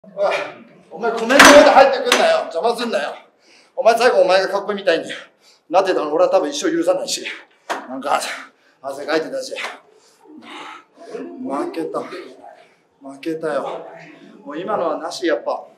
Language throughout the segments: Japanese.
おい、お前コメントまで入ってくんなよ。邪魔すんなよ。お前最後お前がかっこいいみたいになってたの俺は多分一生許さないし。なんか汗かいてたし。負けた。負けたよ。もう今のはなしやっぱ。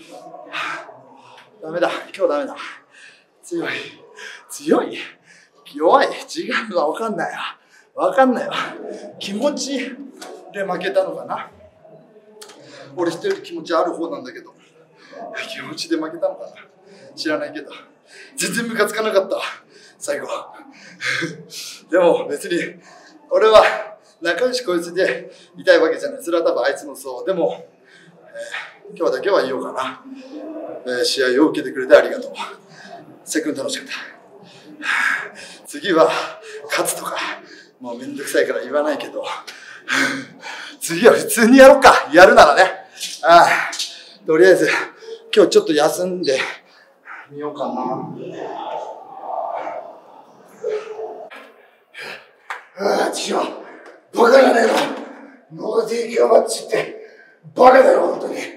ダメだ。今日ダメだ。強い。強い。弱い。違うわ。わかんないわ。わかんないわ。気持ちで負けたのかな。俺一人気持ちある方なんだけど。気持ちで負けたのかな。知らないけど。全然ムカつかなかった。最後。でも別に俺は仲良しこいつでいたいわけじゃない。それは多分あいつもそう。でも、今日だけは言おうかな。試合を受けてくれてありがとう。せっくん楽しかった。次は勝つとかもうめんどくさいから言わないけど、次は普通にやろうか。やるならね。とりあえず今日ちょっと休んでみようかな。違う。バカじゃねえの。ノーディーキャバッチってバカだよ、本当に。言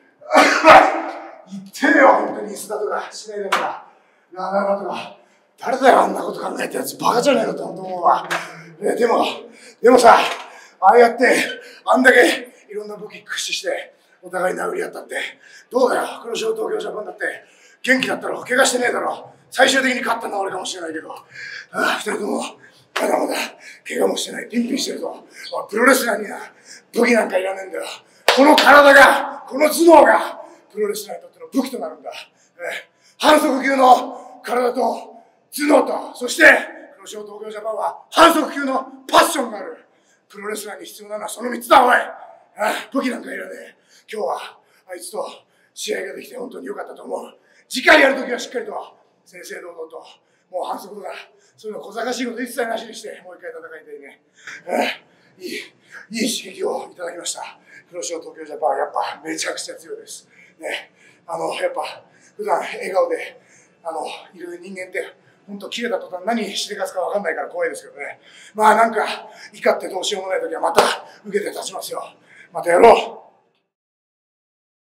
ってよ、本当に。インスタとかしないだから。ラーナーとか。誰だよ、あんなこと考えたやつ。バカじゃねえのって本当思うわ。でもさ、ああやって、あんだけいろんな武器駆使して、お互い殴り合ったって、どうだよ、黒潮東京ジャパンだって、元気だったろ、怪我してねえだろ。最終的に勝ったのは俺かもしれないけど、二人とも、まだまだ怪我もしてない、ピンピンしてるぞ。プロレスラーには武器なんかいらねえんだよ。この体が、この頭脳が、プロレスラーにとっての武器となるんだ。反則級の体と頭脳と、そして、黒潮東京ジャパンは反則級のパッションがある。プロレスラーに必要なのはその3つだ、おい。武器なんかいらねえ。今日はあいつと試合ができて本当に良かったと思う。次回やるときはしっかりと正々堂々と、もう反則とかそういうの小賢しいこと一切なしにしてもう一回戦いたいね。いい刺激をいただきました。黒潮東京ジャパンはやっぱめちゃくちゃ強いです。ね、やっぱ普段笑顔でいる人間って本当切れた途端何してかすか分かんないから怖いですけどね。まあなんか怒ってどうしようもないときはまた受けて立ちますよ。またやろう。